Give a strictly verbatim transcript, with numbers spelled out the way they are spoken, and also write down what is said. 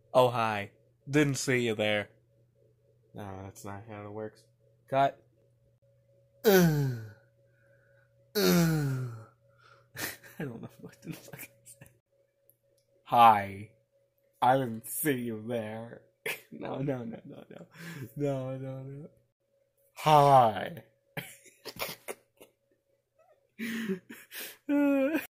Oh, hi. Didn't see you there. No, that's not how it works. Cut. Ugh. Ugh. I don't know what to fucking say. Hi. I didn't see you there. No, no, no, no, no. No, no, no. Hi.